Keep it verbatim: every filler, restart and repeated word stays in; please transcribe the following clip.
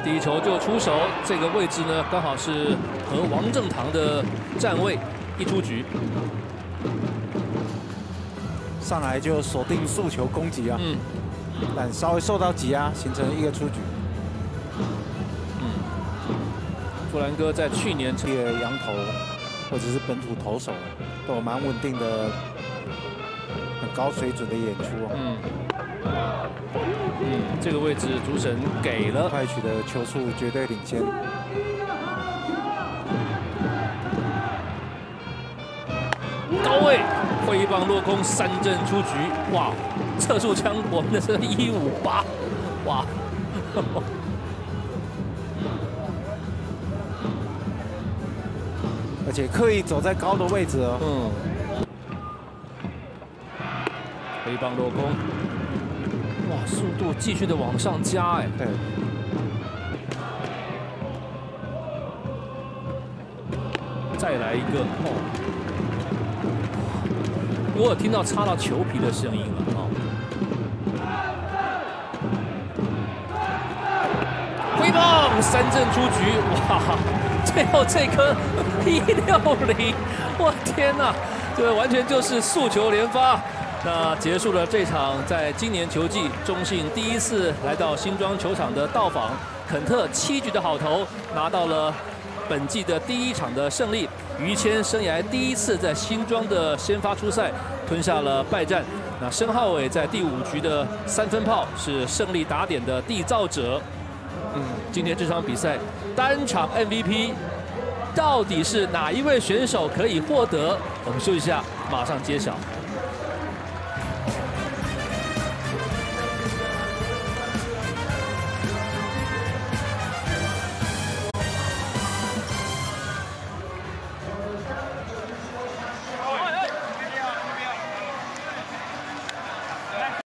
第一球就出手，这个位置呢刚好是和王正堂的站位，一出局。 上来就锁定速球攻击啊， 嗯， 但稍微受到挤压，形成一个出局。 嗯，富兰哥在去年这个洋投或者是本土投手都有蛮稳定的、很高水准的演出啊。 嗯。嗯，这个位置主审给了， 快取的球速绝对领先。 高位挥棒落空，三振出局。哇，测速枪我们的是一五八，哇！ 而且刻意走在高的位置哦。 嗯。挥棒落空。哇，速度继续的往上加，哎， 对， 再来一个哦，我有听到插到球皮的声音了哦。挥棒三振出局，哇，最后这颗一六零，我天哪，这完全就是速球连发。那结束了这场在今年球季中信第一次来到新庄球场的到访，肯特七局的好投拿到了本季的第一场的胜利。于谦生涯第一次在新庄的先发出赛吞下了败战。那申浩伟在第五局的三分炮是胜利打点的缔造者。嗯，今天这场比赛单场 M V P 到底是哪一位选手可以获得？我们休息一下，马上揭晓。